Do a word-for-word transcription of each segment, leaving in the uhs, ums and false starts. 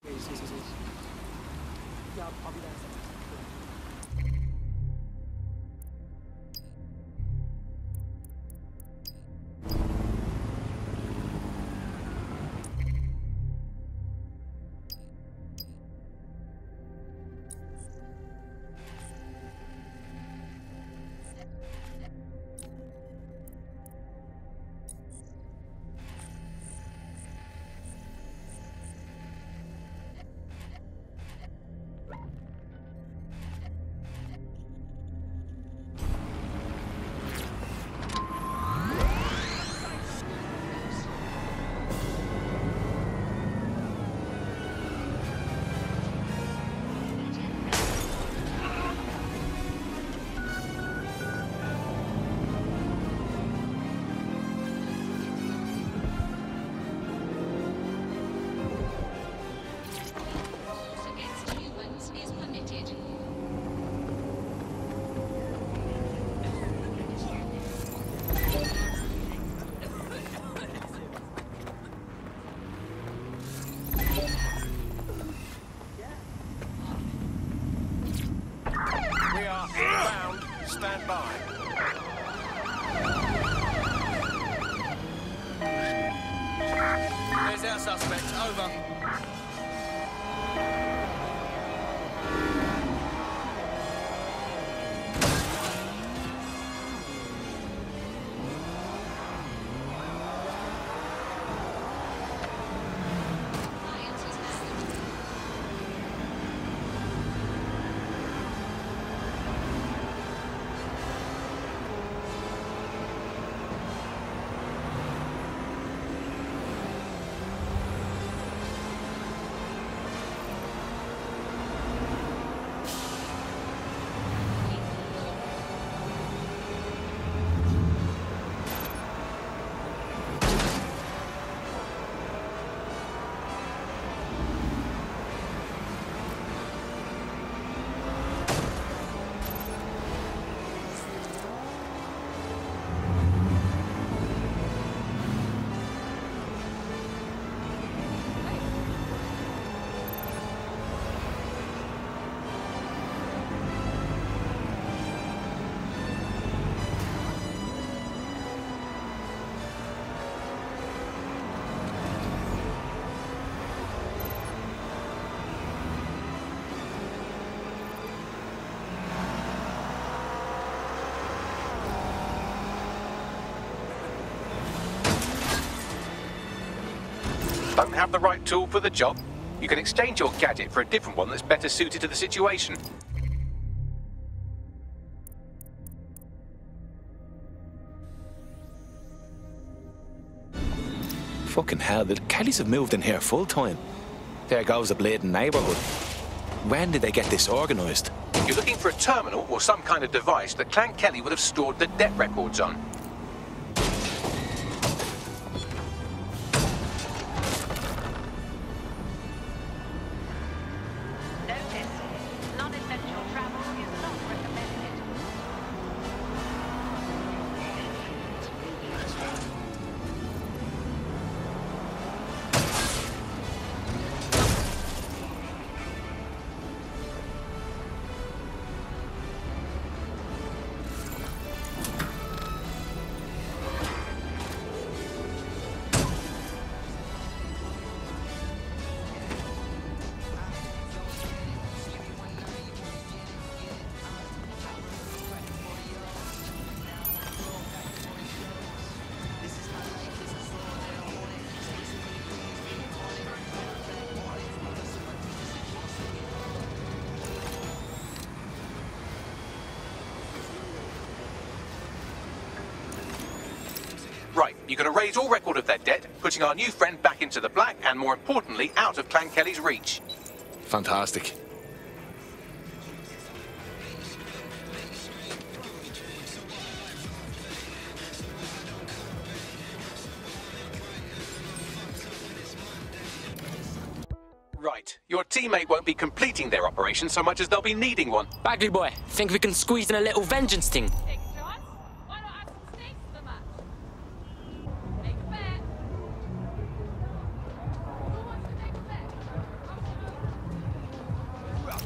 Sí, sí, sí. Ya, I'll be there in a second. We are inbound. Stand by. There's our suspect. Over. Don't have the right tool for the job? You can exchange your gadget for a different one that's better suited to the situation. Fucking hell, the Kellys have moved in here full time. There goes the bleeding neighbourhood. When did they get this organised? You're looking for a terminal or some kind of device that Clan Kelly would have stored the debt records on. Right, you can erase all record of their debt, putting our new friend back into the black and, more importantly, out of Clan Kelly's reach. Fantastic. Right, your teammate won't be completing their operation so much as they'll be needing one. Bagley boy, think we can squeeze in a little vengeance thing?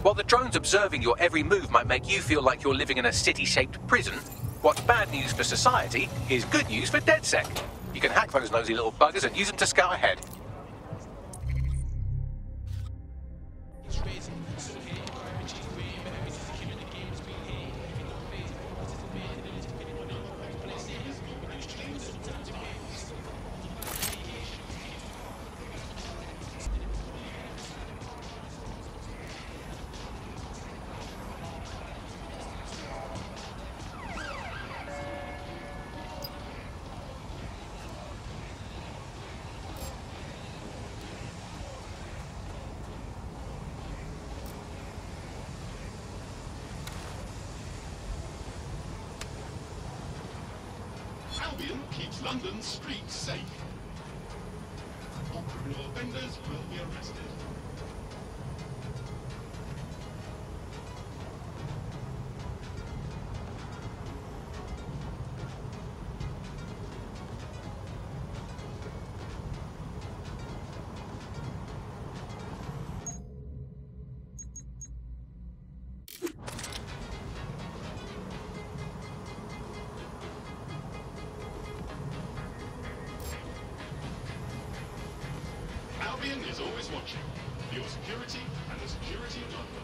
While the drones observing your every move might make you feel like you're living in a city-shaped prison, what's bad news for society is good news for DedSec. You can hack those nosy little buggers and use them to scout ahead. Albion keeps London's streets safe. All criminal offenders will be arrested. Albion is always watching for your security and the security of London.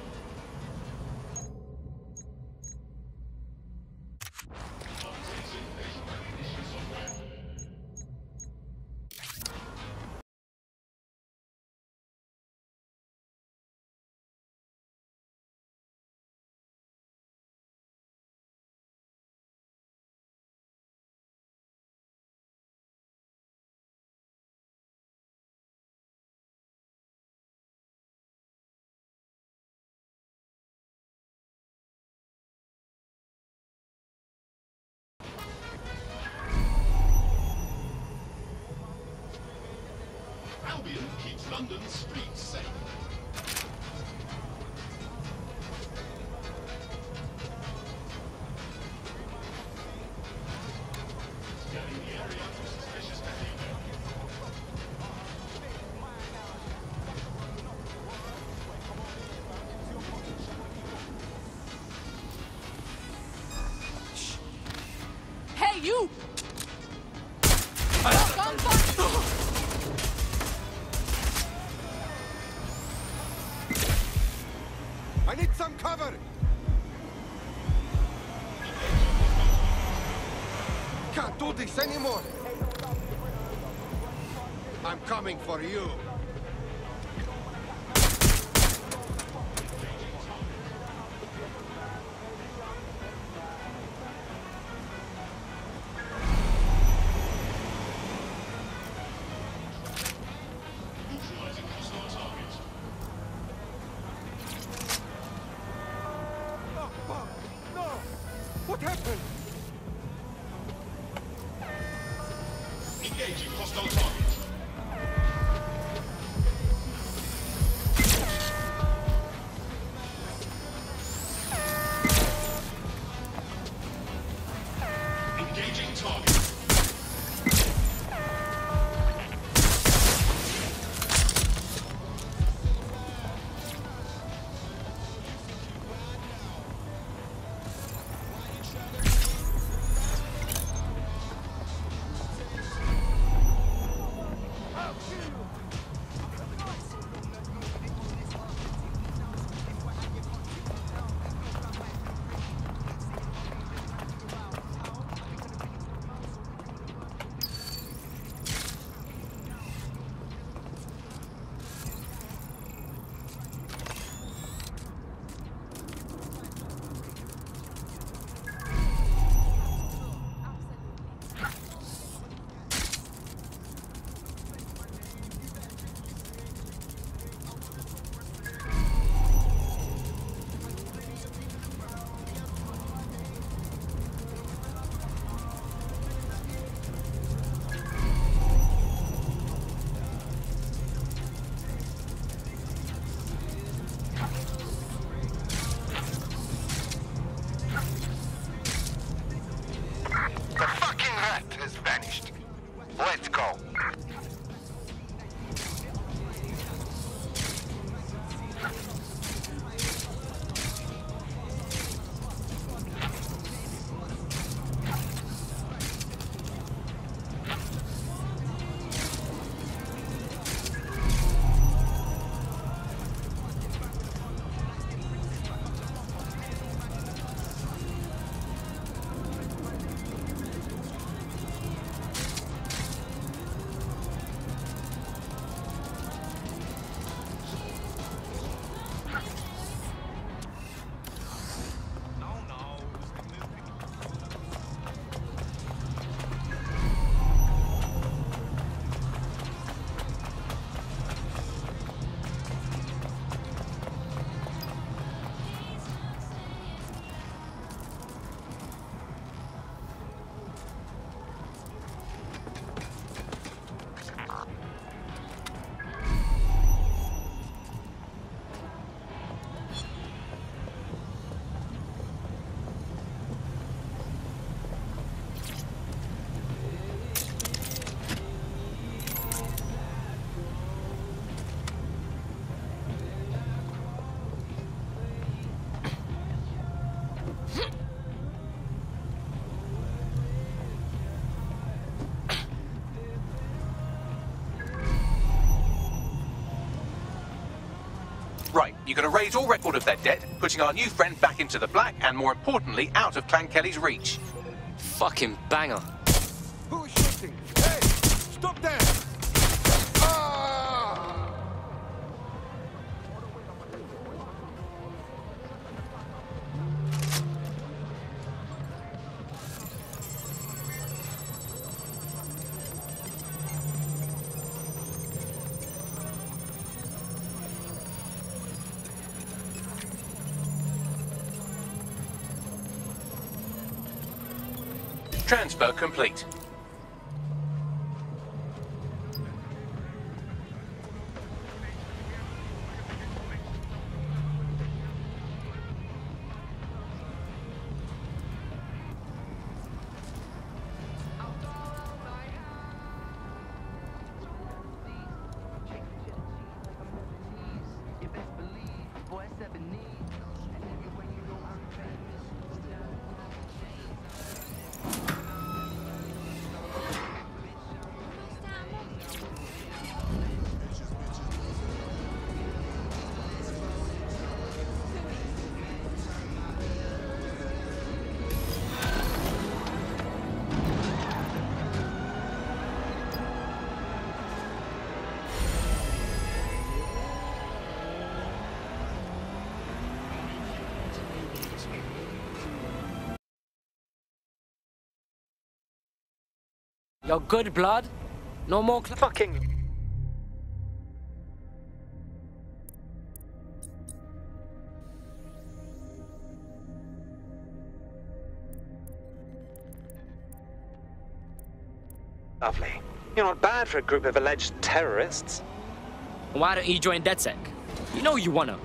Albion keeps London's streets safe. Scanning the area for suspicious behavior. Hey, you! Gunfight! I need some cover! Can't do this anymore! I'm coming for you! Neutralizing hostile targets. Oh, fuck! No! What happened? Engaging hostile targets. You can erase all record of their debt, putting our new friend back into the black and, more importantly, out of Clan Kelly's reach. Fucking banger. Who is shooting? Hey! Stop there! Ah! Transfer complete. You're good, blood. No more cl- Fucking. Lovely. You're not bad for a group of alleged terrorists. Why don't you join DedSec? You know you wanna.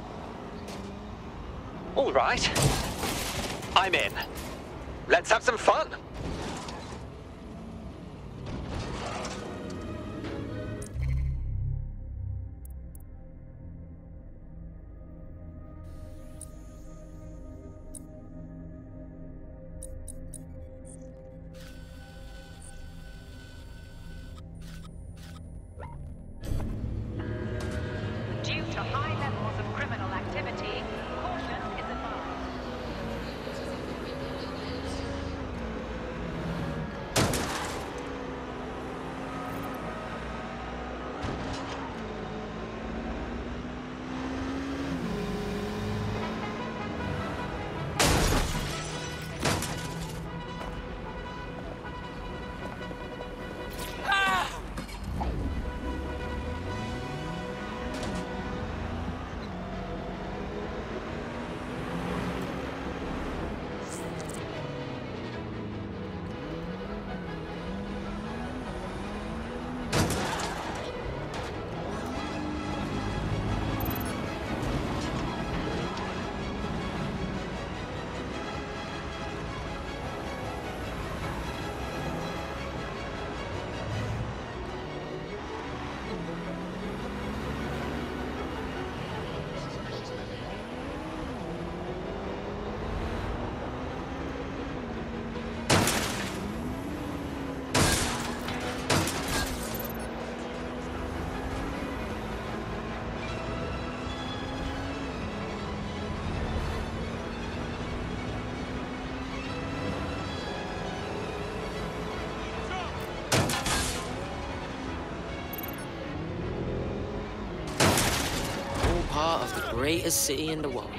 All right. I'm in. Let's have some fun. Due to high levels of criminal activity, caution is advised. Part of the greatest city in the world.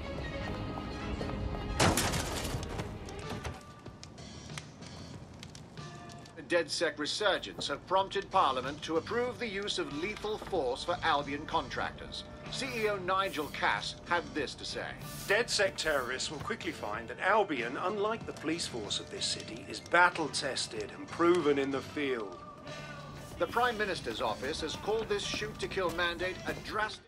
The DedSec resurgence have prompted Parliament to approve the use of lethal force for Albion contractors. C E O Nigel Cass had this to say. DedSec terrorists will quickly find that Albion, unlike the police force of this city, is battle-tested and proven in the field. The Prime Minister's office has called this shoot-to-kill mandate a drastic...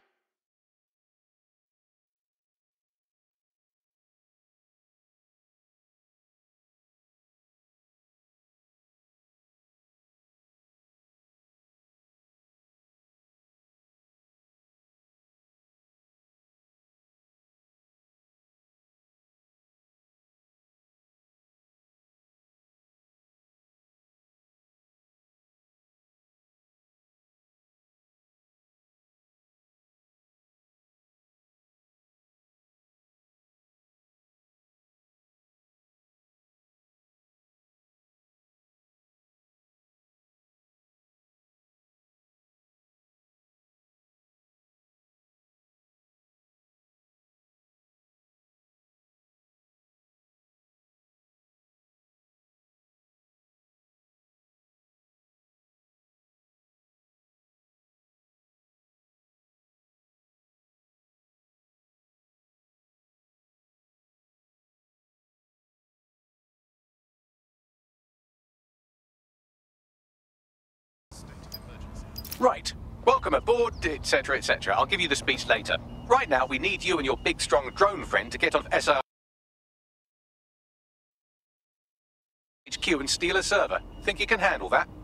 Right. Welcome aboard, et cetera, et cetera. I'll give you the speech later. Right now, we need you and your big, strong drone friend to get on S R H Q and steal a server. Think you can handle that?